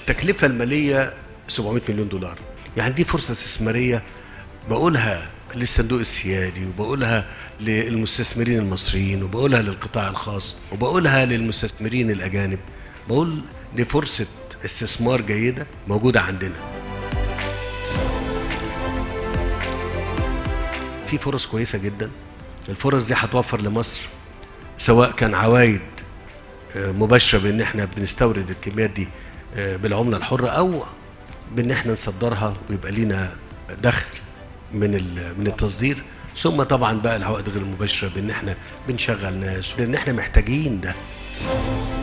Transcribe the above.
التكلفة المالية 700 مليون دولار. يعني دي فرصة استثمارية بقولها للصندوق السيادي، وبقولها للمستثمرين المصريين، وبقولها للقطاع الخاص، وبقولها للمستثمرين الأجانب. بقول دي فرصة استثمار جيدة موجودة عندنا. في فرص كويسة جدا. الفرص دي هتوفر لمصر سواء كان عوائد مباشرة بان احنا بنستورد الكميات دي بالعملة الحرة، او بان احنا نصدرها ويبقى لينا دخل من التصدير. ثم طبعا بقى العوائد غير المباشرة بان احنا بنشغل ناس، لان احنا محتاجين ده.